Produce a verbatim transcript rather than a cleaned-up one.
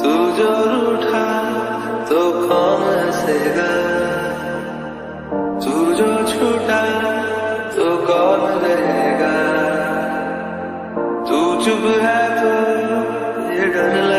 तू जो रूठा तो कौन हंसेगा, तू जो छूटा तो कौन रहेगा। तू चुप है तो ये डर